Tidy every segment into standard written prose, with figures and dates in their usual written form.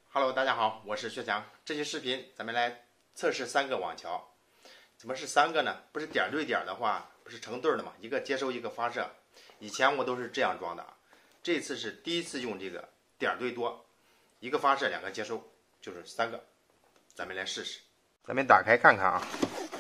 Hello， 大家好，我是薛强。这期视频咱们来测试3个网桥。怎么是3个呢？不是点对点的话，不是成对的嘛？一个接收，一个发射。以前我都是这样装的，这次是第一次用这个点对多，一个发射，2个接收，就是3个。咱们来试试。咱们打开看看啊，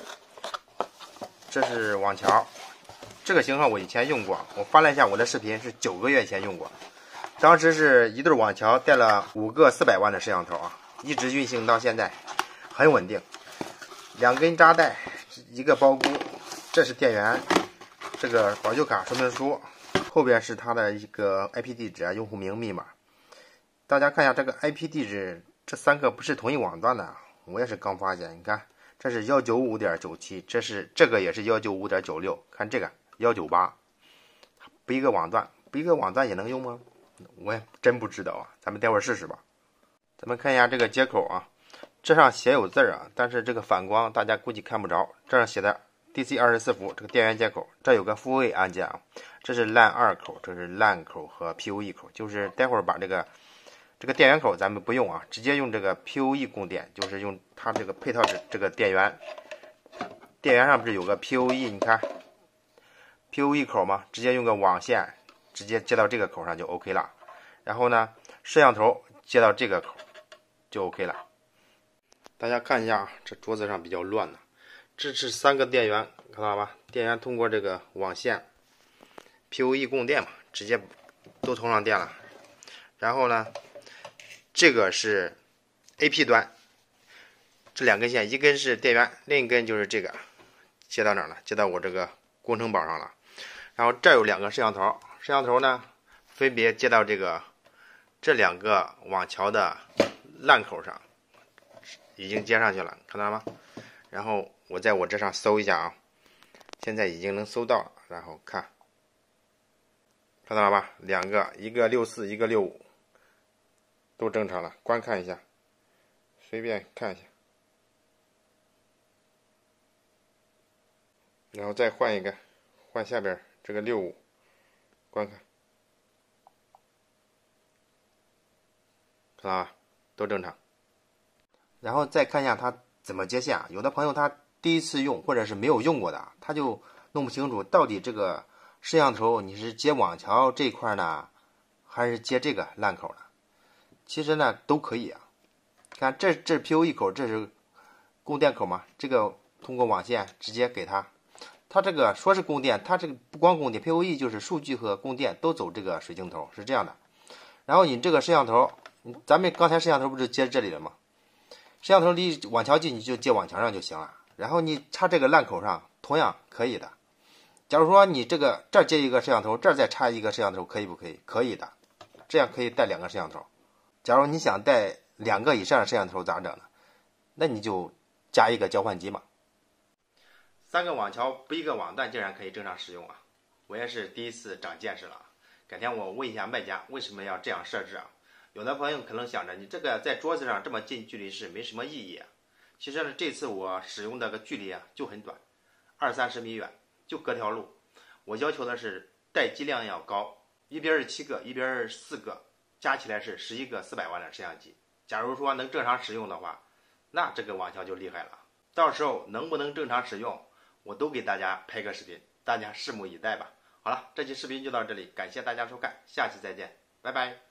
这是网桥，这个型号我以前用过，我翻了一下我的视频，是9个月前用过。当时是一对网桥带了5个400万的摄像头啊，一直运行到现在，很稳定。2根扎带，一个包箍，这是电源，这个保修卡说明书，后边是它的一个 IP 地址啊，用户名密码。大家看一下这个 IP 地址，这3个不是同一网段的，我也是刚发现。你看，这是 195.97， 这个也是 195.96， 看这个 198， 不一个网段，不一个网段也能用吗？我也真不知道啊，咱们待会儿试试吧。咱们看一下这个接口啊，这上写有字啊，但是这个反光大家估计看不着。这上写的 DC24 伏，这个电源接口，这有个复位按键啊，这是 LAN 2口，这是 LAN 口和 PoE 口，就是待会儿把这个电源口咱们不用啊，直接用这个 PoE 供电，就是用它这个配套这个电源上不是有个 PoE， 你看 PoE 口嘛，直接用个网线直接接到这个口上就 OK 了。然后呢，摄像头接到这个口就 OK 了。大家看一下，这桌子上比较乱呢。这是3个电源，看到了吧？电源通过这个网线 PoE 供电嘛，直接都通上电了。然后呢，这个是 AP 端，这2根线，一根是电源，另一根就是这个接到哪儿了？接到我这个工程宝上了。然后这有2个摄像头，摄像头呢分别接到这2个网桥的 LAN 口上，已经接上去了，看到了吗？然后我在我这上搜一下啊，现在已经能搜到了。然后看到了吧？2个，一个64，一个65，都正常了。观看一下，随便看一下，然后再换一个，换下边这个65，观看。啊，都正常。然后再看一下它怎么接线啊。有的朋友他第一次用或者是没有用过的，他就弄不清楚到底这个摄像头你是接网桥这一块呢，还是接这个 LAN 口呢？其实呢都可以啊。看这是 PoE 口，这是供电口嘛，这个通过网线直接给它。它这个说是供电，它这个不光供电 ，PoE 就是数据和供电都走这个水晶头，是这样的。然后你这个摄像头，咱们刚才摄像头不是接这里了吗？摄像头离网桥近，你就接网桥上就行了。然后你插这个 LAN 口上，同样可以的。假如说你这儿接一个摄像头，这儿再插一个摄像头，可以不可以？可以的，这样可以带2个摄像头。假如你想带2个以上的摄像头咋整呢？那你就加一个交换机嘛。3个网桥不一个网段竟然可以正常使用啊！我也是第一次长见识了。改天我问一下卖家为什么要这样设置啊？有的朋友可能想着你这个在桌子上这么近距离是没什么意义啊。其实呢，这次我使用的距离啊就很短，20-30米远，就隔条路。我要求的是待机量要高，一边是7个，一边是4个，加起来是11个400万的摄像机。假如说能正常使用的话，那这个网桥就厉害了。到时候能不能正常使用，我都给大家拍个视频，大家拭目以待吧。好了，这期视频就到这里，感谢大家收看，下期再见，拜拜。